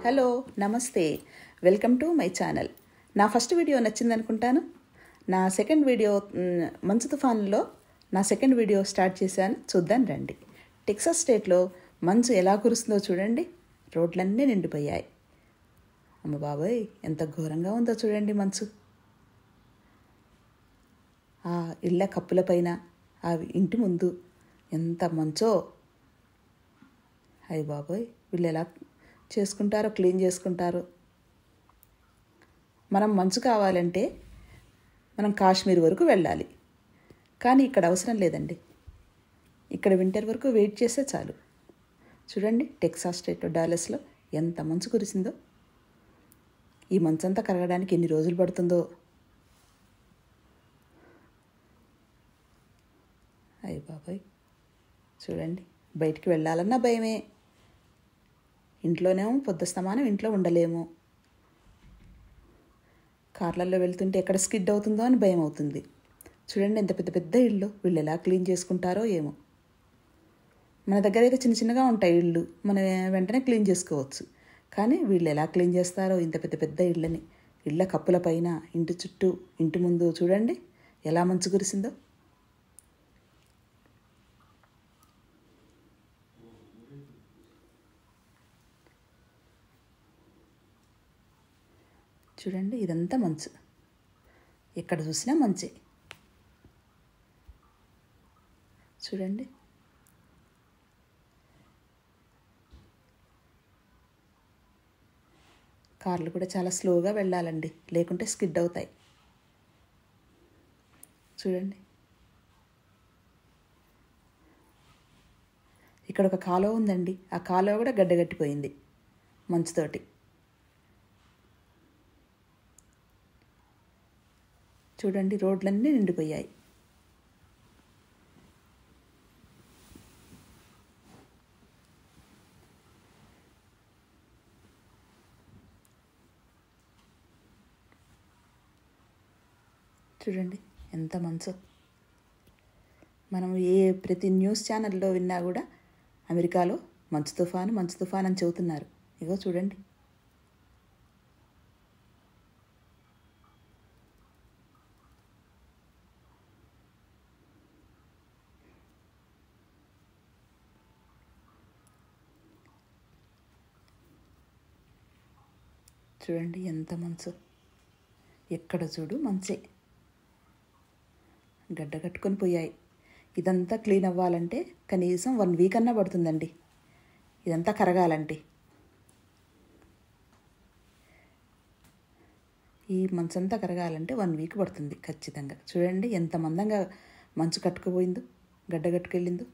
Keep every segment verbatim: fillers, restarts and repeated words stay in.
Hello నమస్తే welcome to my channel. నా first video నచ్చింది అనుకుంటాను. నా సెకండ్ వీడియో మ్, మంచు తుఫాన్లో నా సెకండ్ వీడియో స్టార్ట్ చేశాను, చూద్దాం రండి. టెక్సాస్ స్టేట్లో మంచు ఎలా కురుస్తుందో చూడండి. రోడ్లన్నీ నిండిపోయాయి. అమ్మ బాబోయ్, ఎంత ఘోరంగా ఉందో చూడండి మంచు. ఆ ఇళ్ళ కప్పులపైన, ఆ ఇంటి ముందు ఎంత మంచో. అయ్య బాబోయ్, వీళ్ళు ఎలా చేసుకుంటారో, క్లీన్ చేసుకుంటారో. మనం మంచు కావాలంటే మనం కాశ్మీర్ వరకు వెళ్ళాలి, కానీ ఇక్కడ అవసరం లేదండి. ఇక్కడ వింటర్ వరకు వెయిట్ చేస్తే చాలు. చూడండి, టెక్సాస్ స్టేట్ డాలస్లో ఎంత మంచు కురిసిందో. ఈ మంచంతా కరగడానికి ఎన్ని రోజులు పడుతుందో. అయ్య బాబాయ్, చూడండి, బయటికి వెళ్ళాలన్నా భయమే. ఇంట్లోనేమో పొద్దుస్తమానం ఇంట్లో ఉండలేము. కార్లలో వెళ్తుంటే ఎక్కడ స్కిడ్ అవుతుందో అని భయం అవుతుంది. చూడండి, ఎంత పెద్ద పెద్ద ఇళ్ళు. వీళ్ళు ఎలా క్లీన్ చేసుకుంటారో ఏమో. మన దగ్గర అయితే చిన్న చిన్నగా ఉంటాయి ఇళ్ళు, మనం వెంటనే క్లీన్ చేసుకోవచ్చు. కానీ వీళ్ళు ఎలా క్లీన్ చేస్తారో ఇంత పెద్ద పెద్ద ఇళ్ళని. ఇళ్ళ కప్పుల పైన, ఇంటి చుట్టూ, ఇంటి ముందు చూడండి ఎలా మంచు కురిసిందో. చూడండి, ఇదంతా మంచు. ఎక్కడ చూసినా మంచే. చూడండి, కార్లు కూడా చాలా స్లోగా వెళ్ళాలండి, లేకుంటే స్కిడ్ అవుతాయి. చూడండి, ఇక్కడ ఒక కాలువ ఉందండి. ఆ కాలువ కూడా గడ్డగట్టిపోయింది మంచుతోటి. చూడండి, రోడ్లన్నీ నిండిపోయాయి. చూడండి ఎంత మంచో. మనం ఏ ప్రతి న్యూస్ ఛానల్లో విన్నా కూడా అమెరికాలో మంచు తుఫాను మంచు తుఫాను అని చెబుతున్నారు. ఇగో చూడండి. చూడండి ఎంత మంచు. ఎక్కడ చూడు మంచే. గడ్డ కట్టుకొని పోయాయి. ఇదంతా క్లీన్ అవ్వాలంటే కనీసం వన్ వీక్ అన్నా పడుతుందండి, ఇదంతా కరగాలంటే. ఈ మంచంతా కరగాలంటే వన్ వీక్ పడుతుంది ఖచ్చితంగా. చూడండి ఎంత మందంగా మంచు కట్టుకుపోయిందో, గడ్డ కట్టుకెళ్ళిందో.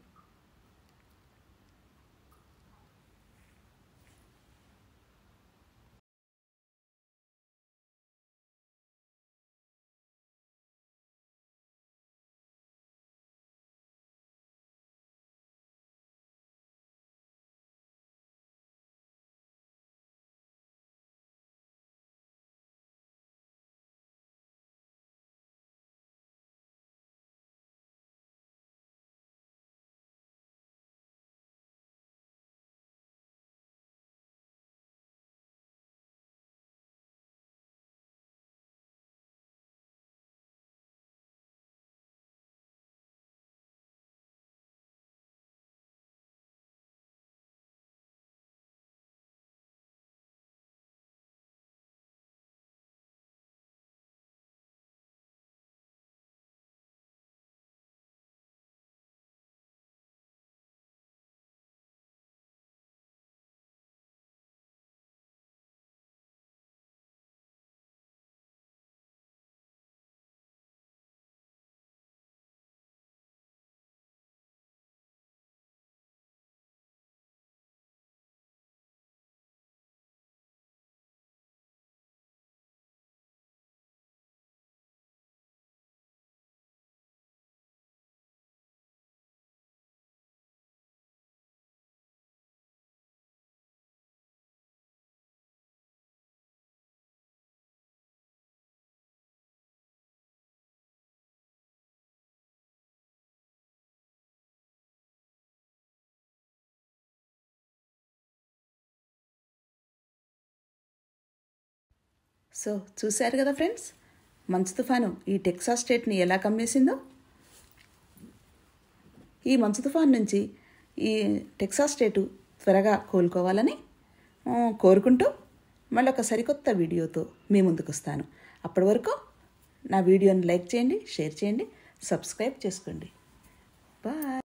సో చూశారు కదా ఫ్రెండ్స్, మంచు తుఫాను ఈ టెక్సాస్ స్టేట్ని ఎలా కమ్మేసిందో. ఈ మంచు తుఫాను నుంచి ఈ టెక్సాస్ స్టేటు త్వరగా కోలుకోవాలని కోరుకుంటూ మళ్ళీ ఒక సరికొత్త వీడియోతో మీ ముందుకు వస్తాను. అప్పటి వరకు నా వీడియోని లైక్ చేయండి, షేర్ చేయండి, సబ్స్క్రైబ్ చేసుకోండి. బాయ్.